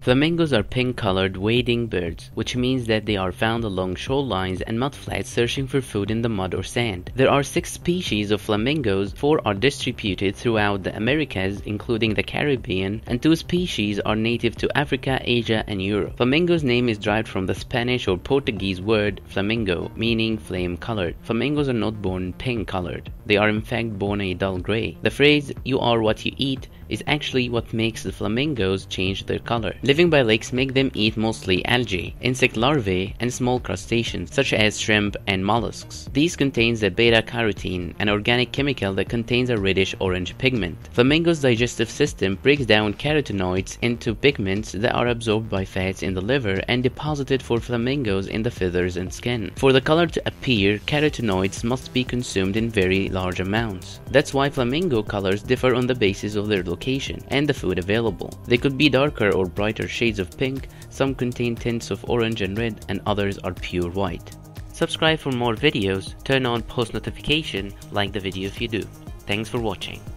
Flamingos are pink-colored wading birds, which means that they are found along shorelines and mudflats searching for food in the mud or sand. There are 6 species of flamingos, 4 are distributed throughout the Americas, including the Caribbean, and 2 species are native to Africa, Asia, and Europe. Flamingo's name is derived from the Spanish or Portuguese word flamingo, meaning flame-colored. Flamingos are not born pink-colored. They are in fact born a dull gray. The phrase, "you are what you eat," is actually what makes the flamingos change their color. Living by lakes make them eat mostly algae, insect larvae, and small crustaceans such as shrimp and mollusks. These contains a beta-carotene, an organic chemical that contains a reddish-orange pigment. Flamingos' digestive system breaks down carotenoids into pigments that are absorbed by fats in the liver and deposited for flamingos in the feathers and skin. For the color to appear, carotenoids must be consumed in very large amounts. That's why flamingo colors differ on the basis of their location and the food available. They could be darker or brighter shades of pink, some contain tints of orange and red, and others are pure white. Subscribe for more videos, turn on post notification, like the video if you do. Thanks for watching.